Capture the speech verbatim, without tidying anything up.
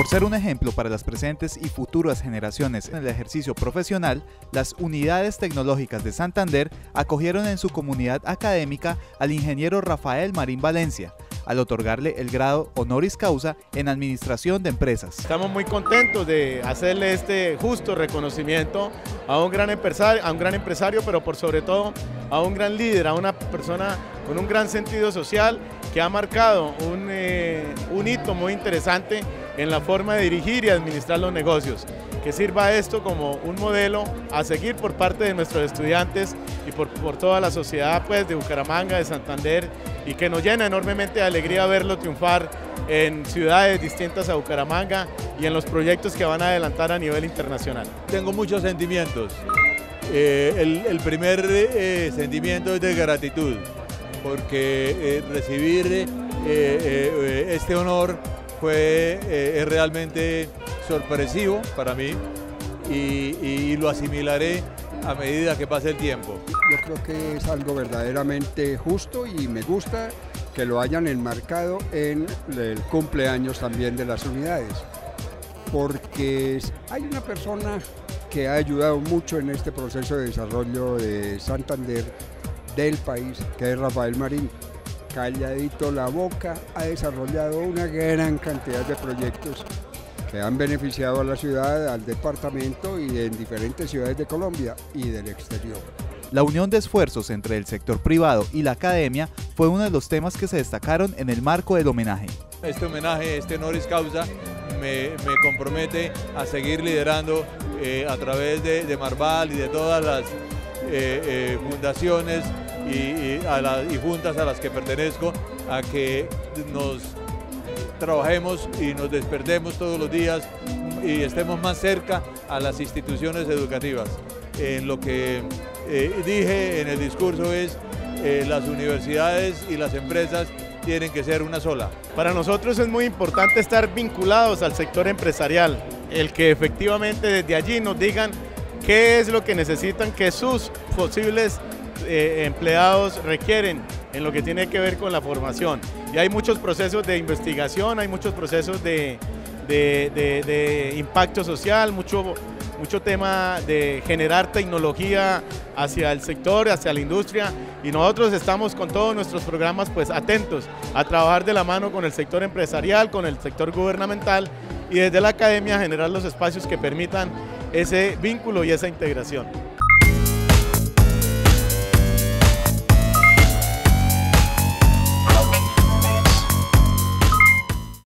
Por ser un ejemplo para las presentes y futuras generaciones en el ejercicio profesional, las unidades tecnológicas de Santander acogieron en su comunidad académica al ingeniero Rafael Marín Valencia, al otorgarle el grado honoris causa en Administración de Empresas. Estamos muy contentos de hacerle este justo reconocimiento a un gran empresario, a un gran empresario, pero por sobre todo a un gran líder, a una persona con un gran sentido social que ha marcado un, eh, un hito muy interesante en la forma de dirigir y administrar los negocios. Que sirva esto como un modelo a seguir por parte de nuestros estudiantes y por, por toda la sociedad pues, de Bucaramanga, de Santander, y que nos llena enormemente de alegría verlo triunfar en ciudades distintas a Bucaramanga y en los proyectos que van a adelantar a nivel internacional. Tengo muchos sentimientos. Eh, el, el primer eh, sentimiento es de gratitud, porque eh, recibir eh, eh, este honor fue eh, es realmente sorpresivo para mí y, y lo asimilaré a medida que pase el tiempo. Yo creo que es algo verdaderamente justo y me gusta que lo hayan enmarcado en el cumpleaños también de las unidades, porque hay una persona que ha ayudado mucho en este proceso de desarrollo de Santander, del país, que es Rafael Marín. Calladito la boca, ha desarrollado una gran cantidad de proyectos que han beneficiado a la ciudad, al departamento y en diferentes ciudades de Colombia y del exterior. La unión de esfuerzos entre el sector privado y la academia fue uno de los temas que se destacaron en el marco del homenaje. Este homenaje, este honoris causa, me, me compromete a seguir liderando eh, a través de, de Marval y de todas las eh, eh, fundaciones y, y, a la, y juntas a las que pertenezco, a que nos trabajemos y nos despertemos todos los días y estemos más cerca a las instituciones educativas. En lo que eh, dije en el discurso es eh, las universidades y las empresas tienen que ser una sola. Para nosotros es muy importante estar vinculados al sector empresarial, el que efectivamente desde allí nos digan qué es lo que necesitan que sus posibles eh, empleados requieren en lo que tiene que ver con la formación. Y hay muchos procesos de investigación, hay muchos procesos de, de, de, de impacto social, mucho, mucho tema de generar tecnología hacia el sector, hacia la industria, y nosotros estamos con todos nuestros programas pues atentos a trabajar de la mano con el sector empresarial, con el sector gubernamental y desde la academia generar los espacios que permitan ese vínculo y esa integración.